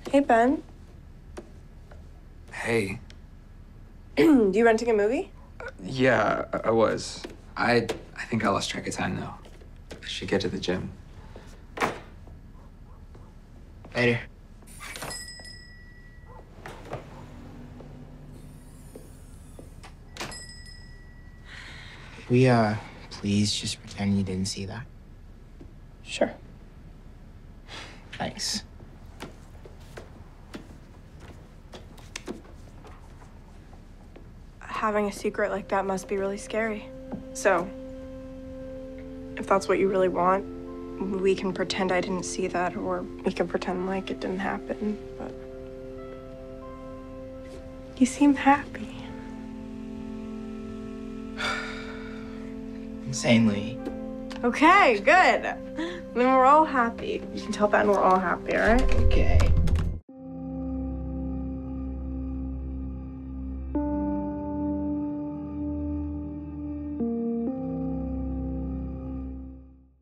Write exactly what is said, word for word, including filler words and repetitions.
Hey, Ben. Hey. You renting a movie? Uh, yeah, I, I was. I I think I lost track of time, though. I should get to the gym. Later. We, uh, please just pretend you didn't see that. Sure. Thanks. Having a secret like that must be really scary. So, if that's what you really want, we can pretend I didn't see that, or we can pretend like it didn't happen, but... You seem happy. Insanely. Okay, good. Then we're all happy. You can tell Ben we're all happy, all right? Okay.